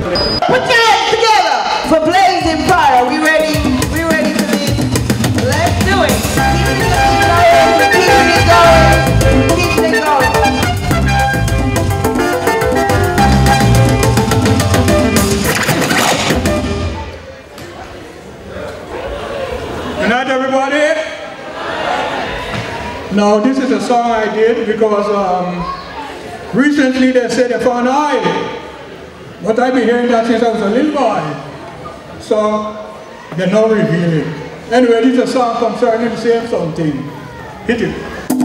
Put your hands together for Blazing Fire. We ready? We ready for this? Let's do it. Keep it going. Keep it going. Good night, everybody. Now, this is a song I did because recently they said they found oil. But I've been hearing that since I was a little boy. So, they're not revealing. Anyway, this is a song concerning the same something. Hit it.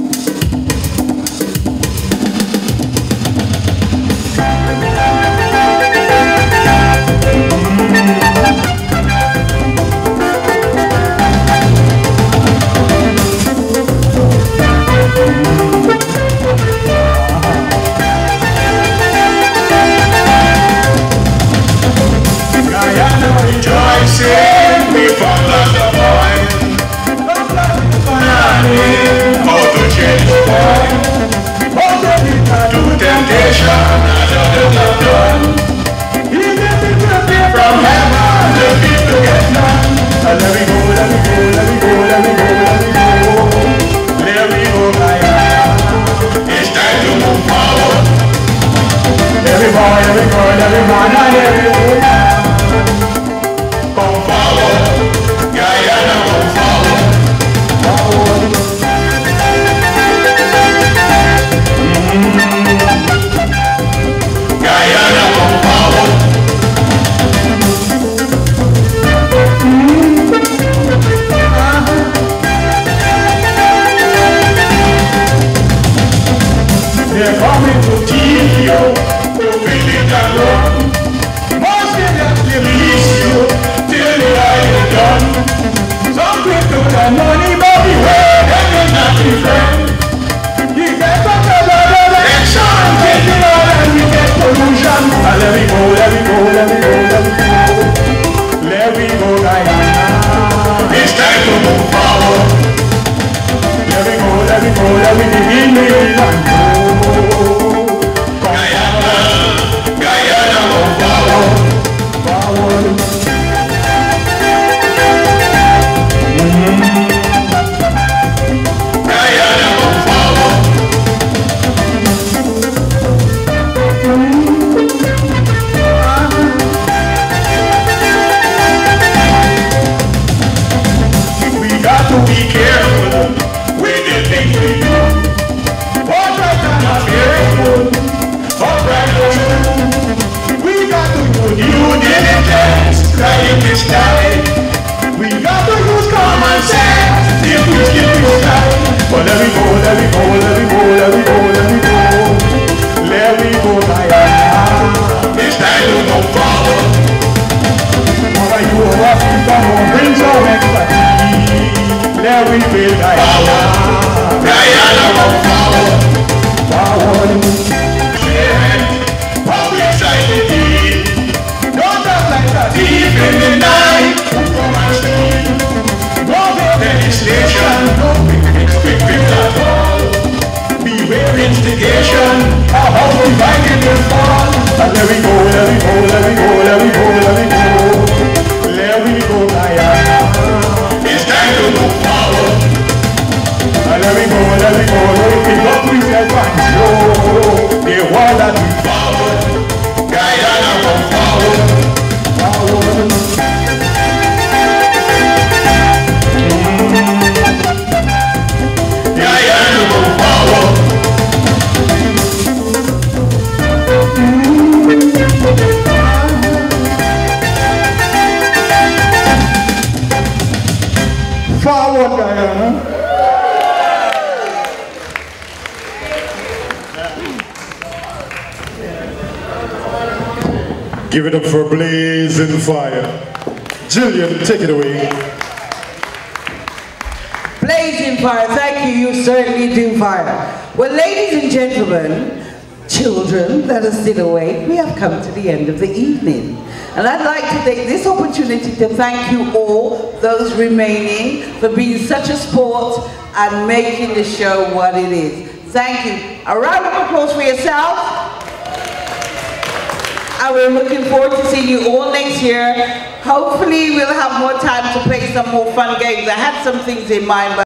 Rejoicing, we found lots of oil. How to change the world. To temptation, another done. From heaven, the people get none. Let me go, let me go, let me go, let me go, let me go. Let me go, it's time to move forward. Every boy, every girl, every man, and every woman. Come forward, Guyana, come forward, forward. Guyana, come forward. They're coming to teach you, to feel it alone. Most of them release you. Done. Some people got money, but beware, they may not be friends. You get such a lot of action, take it all and we get pollution. Let me go, let me go, let me go, let me go. Let me go, Guyana. It's time to move forward. Let me go, let me go, let me begin the land. Guyana, Guyana, move forward. Forward. We got to use common sense if we skip this time. But let me go, let me go, let me go, let me go, let me go. Let me go, Guyana. It's time to go forward. What you are walking from home brings some expertise. Let me build Guyana. Guyana, go forward. Forward. Public safety. Don't act like a thief in the night. Come and steal. No legislation, no quick at all. Beware instigation, how divided will fall. Let me go, let me go, let me go, let me go, let me go. Let me go, Guyana. It's time to move forward. Let me go, let me go, pick up with your control. They want that we forward. Guyana, come forward. Forward. Guyana, come forward. Forward, Guyana. Give it up for Blazing Fire. Jillian, take it away. Blazing Fire, thank you, you certainly do fire. Well, ladies and gentlemen, children that are still awake, we have come to the end of the evening. And I'd like to take this opportunity to thank you all, those remaining, for being such a sport and making the show what it is. Thank you. A round of applause for yourself. and we're looking forward to seeing you all next year. Hopefully we'll have more time to play some more fun games. I had some things in mind, but